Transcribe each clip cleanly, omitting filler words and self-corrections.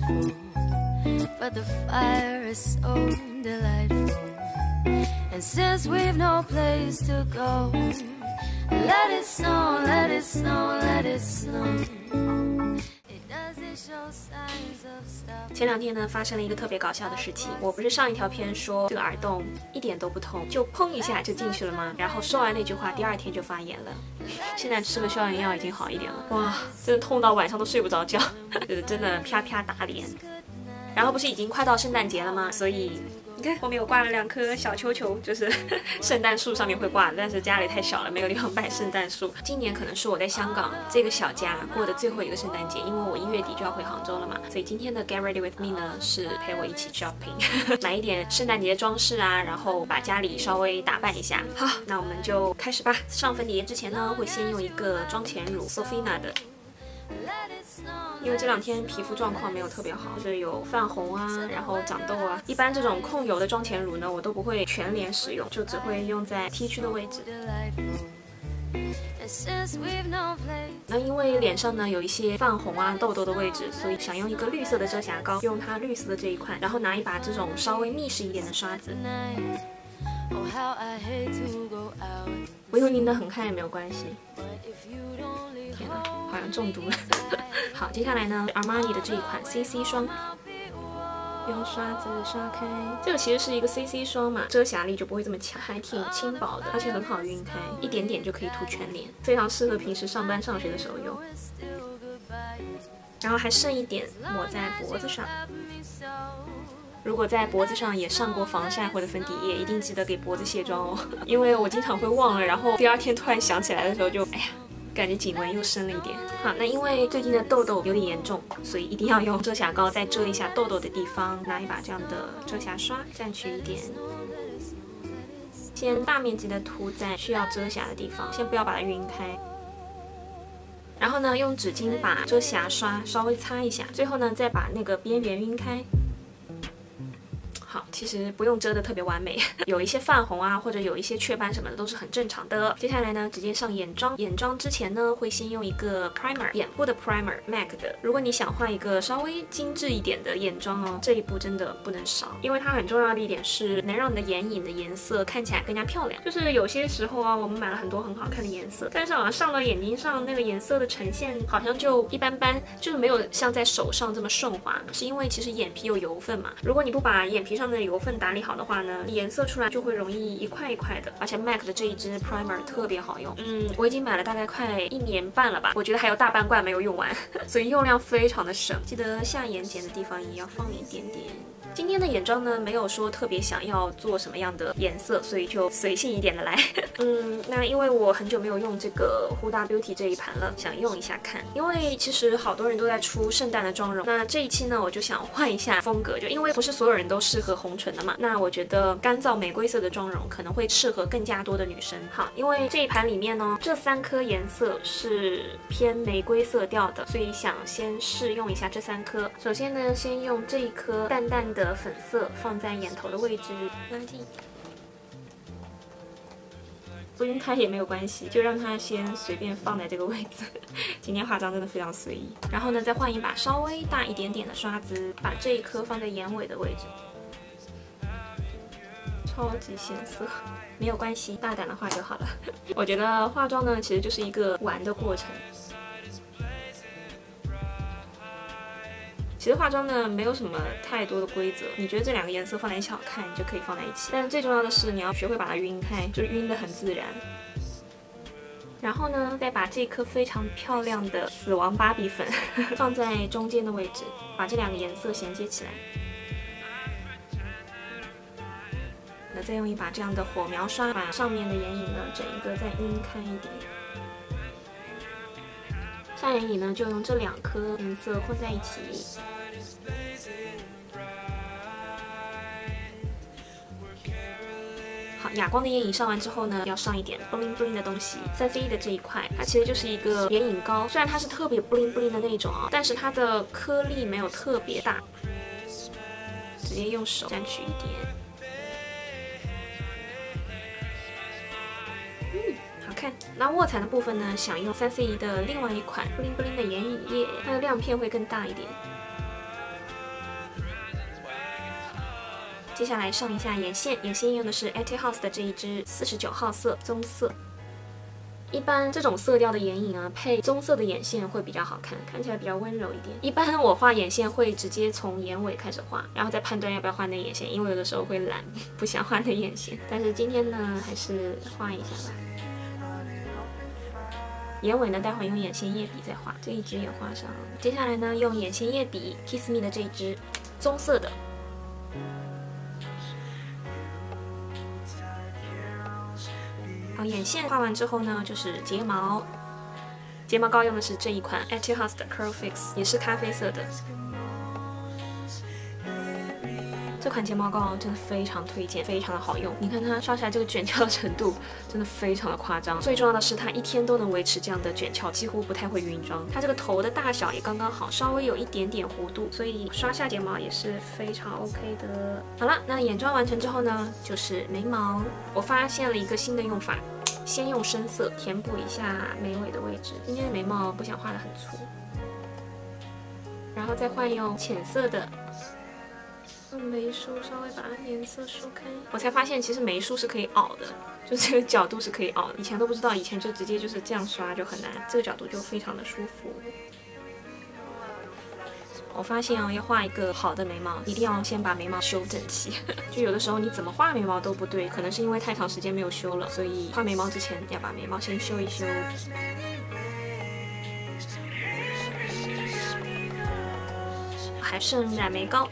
frightful, but the fire is so delightful. And since we've no place to go, let it snow, let it snow, let it snow. It doesn't show signs of stopping. 前2天呢，发生了一个特别搞笑的事情。我不是上一条片说这个耳洞一点都不痛，就砰一下就进去了吗？然后说完那句话，第2天就发炎了。现在吃了消炎药已经好一点了。哇，真的痛到晚上都睡不着觉，真的啪啪打脸。然后不是已经快到圣诞节了吗？所以你看后面我挂了2颗小球球，就是圣诞树上面会挂的，但是家里太小了，没有地方摆圣诞树。今年可能是我在香港这个小家过的最后一个圣诞节，因为我1月底就要回杭州了嘛，所以今天的 Get Ready With Me 呢是陪我一起 shopping， 买一点圣诞节装饰啊，然后把家里稍微打扮一下。好，那我们就开始吧。上粉底液之前呢，会先用一个妆前乳 Sofina 的。因为这2天皮肤状况没有特别好，就是有泛红啊，然后长痘啊。一般这种控油的妆前乳呢，我都不会全脸使用，就只会用在 T 区的位置。那因为脸上呢有一些泛红啊、痘痘的位置，所以想用一个绿色的遮瑕膏，用它绿色的这一块，然后拿一把这种稍微密实一点的刷子。我用晕得很看也没有关系。天哪，好像中毒了。好，接下来呢 ，Armani 的这一款 CC 霜，用刷子刷开。这个其实是一个 CC 霜嘛，遮瑕力就不会这么强，还挺轻薄的，而且很好晕开，一点点就可以涂全脸，非常适合平时上班上学的时候用。然后还剩一点抹在脖子上。如果在脖子上也上过防晒或者粉底液，一定记得给脖子卸妆哦，因为我经常会忘了，然后第2天突然想起来的时候就，哎呀，感觉颈纹又深了一点。好，那因为最近的痘痘有点严重，所以一定要用遮瑕膏再遮一下痘痘的地方，拿一把这样的遮瑕刷蘸取一点，先大面积的涂在需要遮瑕的地方，先不要把它晕开。然后呢，用纸巾把遮瑕刷稍微擦一下，最后呢，再把那个边缘晕开。好，其实不用遮得特别完美，有一些泛红啊，或者有一些雀斑什么的都是很正常的。接下来呢，直接上眼妆。眼妆之前呢，会先用一个 primer， 眼部的 primer MAC 的。如果你想画一个稍微精致一点的眼妆哦，这一步真的不能少，因为它很重要的一点是能让你的眼影的颜色看起来更加漂亮。就是有些时候啊，我们买了很多很好看的颜色，但是好像上到眼睛上那个颜色的呈现好像就一般般，就是没有像在手上这么顺滑，是因为其实眼皮有油分嘛。如果你不把眼皮上的油分打理好的话呢，颜色出来就会容易一块一块的。而且 MAC 的这一支 primer 特别好用，我已经买了大概快1年半了吧，我觉得还有大半罐没有用完，所以用量非常的省。记得下眼睑的地方也要放一点点。今天的眼妆呢，没有说特别想要做什么样的颜色，所以就随性一点的来。那因为我很久没有用这个 Huda Beauty 这一盘了，想用一下看。因为其实好多人都在出圣诞的妆容，那这一期呢，我就想换一下风格，就因为不是所有人都适合红唇的嘛，那我觉得干燥玫瑰色的妆容可能会适合更加多的女生。好，因为这一盘里面呢，这3颗颜色是偏玫瑰色调的，所以想先试用一下这3颗。首先呢，先用这一颗淡淡的粉色放在眼头的位置，拉近。不晕开也没有关系，就让它先随便放在这个位置。今天化妆真的非常随意。然后呢，再换一把稍微大一点点的刷子，把这一颗放在眼尾的位置。超级显色，没有关系，大胆的画就好了。我觉得化妆呢，其实就是一个玩的过程。其实化妆呢，没有什么太多的规则，你觉得这2个颜色放在一起好看，你就可以放在一起。但是最重要的是，你要学会把它晕开，就是晕得很自然。然后呢，再把这颗非常漂亮的死亡芭比粉放在中间的位置，把这2个颜色衔接起来。那再用一把这样的火苗刷，把上面的眼影呢整一个再晕开一点。下眼影呢，就用这2颗颜色混在一起。好，哑光的眼影上完之后呢，要上一点 bling bling 的东西。3CE 的这一块，它其实就是一个眼影膏，虽然它是特别 bling bling 的那种啊，但是它的颗粒没有特别大，直接用手沾取一点。好看。那卧蚕的部分呢，想用3CE 的另外一款 bling bling 的眼影液，它的亮片会更大一点。 接下来上一下眼线，眼线用的是 Etude House 的这一支49号色棕色。一般这种色调的眼影啊，配棕色的眼线会比较好看，看起来比较温柔一点。一般我画眼线会直接从眼尾开始画，然后再判断要不要画内眼线，因为有的时候会懒，不想画内眼线。但是今天呢，还是画一下吧。眼尾呢，待会儿用眼线液笔再画，这一支也画上。接下来呢，用眼线液笔 Kiss Me 的这一支棕色的。好，眼线画完之后呢，就是睫毛。睫毛膏用的是这一款 Etude House 的 Curl Fix， 也是咖啡色的。这款睫毛膏真的非常推荐，非常的好用。你看它刷起来这个卷翘的程度，真的非常的夸张。最重要的是它一天都能维持这样的卷翘，几乎不太会晕妆。它这个头的大小也刚刚好，稍微有一点点弧度，所以刷下睫毛也是非常 OK 的。好了，那眼妆完成之后呢，就是眉毛。我发现了一个新的用法，先用深色填补一下眉尾的位置。今天的眉毛不想画得很粗，然后再换用浅色的。用眉梳稍微把颜色梳开，我才发现其实眉梳是可以凹的，就这个角度是可以凹的，以前都不知道，以前就直接就是这样刷就很难，这个角度就非常的舒服。我发现啊，要画一个好的眉毛，一定要先把眉毛修整齐。就有的时候你怎么画眉毛都不对，可能是因为太长时间没有修了，所以画眉毛之前要把眉毛先修一修。还剩染眉膏。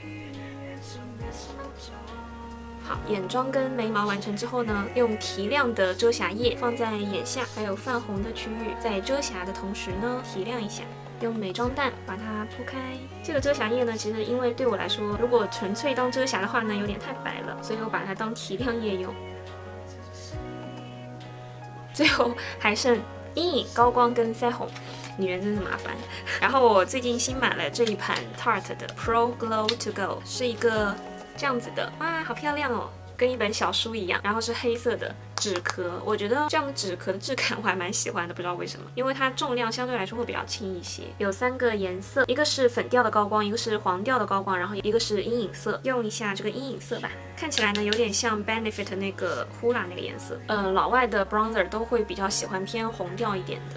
好，眼妆跟眉毛完成之后呢，用提亮的遮瑕液放在眼下还有泛红的区域，在遮瑕的同时呢，提亮一下。用美妆蛋把它铺开。这个遮瑕液呢，其实因为对我来说，如果纯粹当遮瑕的话呢，有点太白了，所以我把它当提亮液用。最后还剩阴影、高光跟腮红。女人真是麻烦。然后我最近新买了这一盘 Tarte 的 Pro Glow to Go， 是一个这样子的，哇，好漂亮哦，跟一本小书一样。然后是黑色的纸壳，我觉得这样的纸壳的质感我还蛮喜欢的，不知道为什么，因为它重量相对来说会比较轻一些。有3个颜色，一个是粉调的高光，一个是黄调的高光，然后一个是阴影色。用一下这个阴影色吧，看起来呢有点像 Benefit 那个 Hoola 那个颜色。老外的 bronzer 都会比较喜欢偏红调一点的。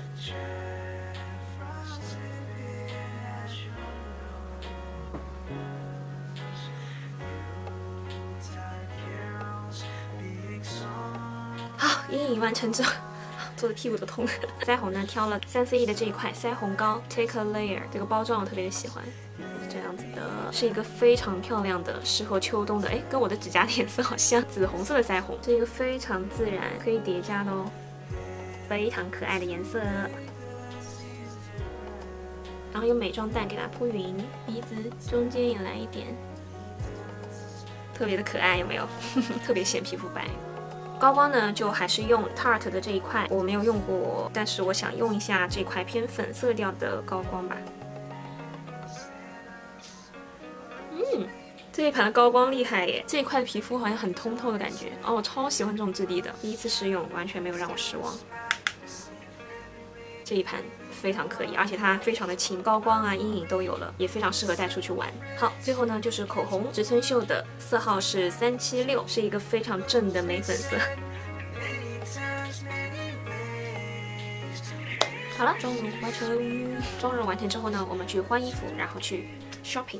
好，阴影完成之后，做的屁股都痛。腮红呢，挑了3CE 的这一块腮红膏 Take a Layer， 这个包装我特别的喜欢，是这样子的，是一个非常漂亮的，适合秋冬的，跟我的指甲的颜色好像，紫红色的腮红，是一个非常自然可以叠加的哦，非常可爱的颜色。然后用美妆蛋给它铺匀，鼻子中间也来一点，特别的可爱，有没有？特别显皮肤白。高光呢，就还是用 Tarte 的这一块，我没有用过，但是我想用一下这块偏粉色调的高光吧。这一盘的高光厉害耶！这一块的皮肤好像很通透的感觉哦，我超喜欢这种质地的，第一次试用完全没有让我失望。这一盘非常可以，而且它非常的轻，高光啊、阴影都有了，也非常适合带出去玩。好，最后呢就是口红，植村秀的色号是376，是一个非常正的玫粉色。好了，妆容完成。妆容完成之后呢，我们去换衣服，然后去 shopping。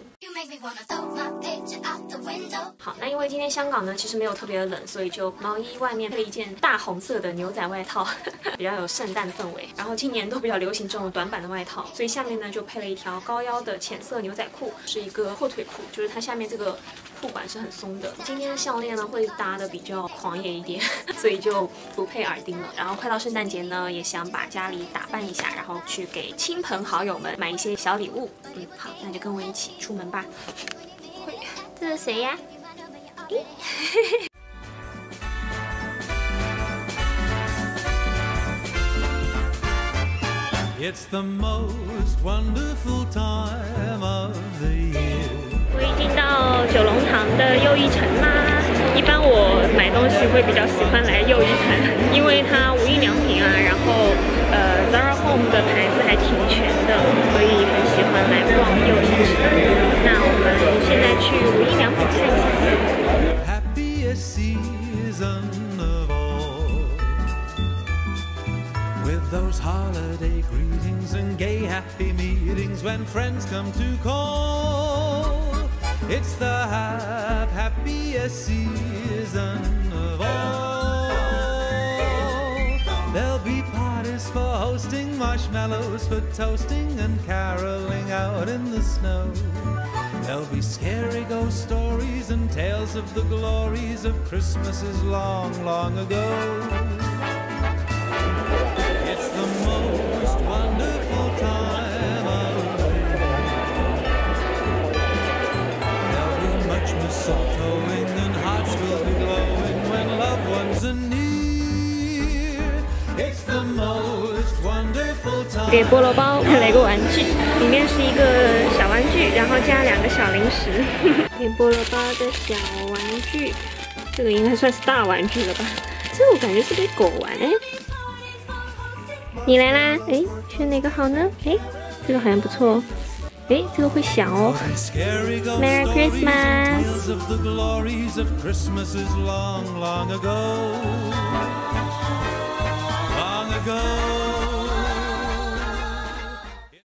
好，那因为今天香港呢其实没有特别的冷，所以就毛衣外面配一件大红色的牛仔外套，比较有圣诞氛围。然后今年都比较流行这种短版的外套，所以下面呢就配了一条高腰的浅色牛仔裤，是一个后腿裤，就是它下面这个裤管是很松的。今天的项链呢会搭的比较狂野一点，所以就不配耳钉了。然后快到圣诞节呢，也想把家里打扮一下，然后去给亲朋好友们买一些小礼物。好，那就跟我一起出门吧。这是谁呀 ？It's the most wonderful time of the year。 我已经到九龙塘的又一城啦。一般我买东西会比较喜欢来又一城，因为它无印良品啊，然后Zara Home 的牌子还挺全的，所以很喜欢来逛又一城。那我们现在去无印良品看一下。 happy meetings when friends come to call. It's the happiest season of all. There'll be parties for hosting, marshmallows for toasting, and caroling out in the snow. There'll be scary ghost stories and tales of the glories of Christmases long, long ago. It's the most wonderful time of the year. There'll be much mistletoeing and hearts will be glowing when loved ones are near. It's the most wonderful time. 给菠萝包看了一个玩具，里面是一个小玩具，然后加2个小零食。给菠萝包的小玩具，这个应该算是大玩具了吧？这我感觉是给狗玩哎。你来啦！哎，选哪个好呢？哎，这个好像不错哦。哎，这个会响哦。Merry Christmas！ Long ago.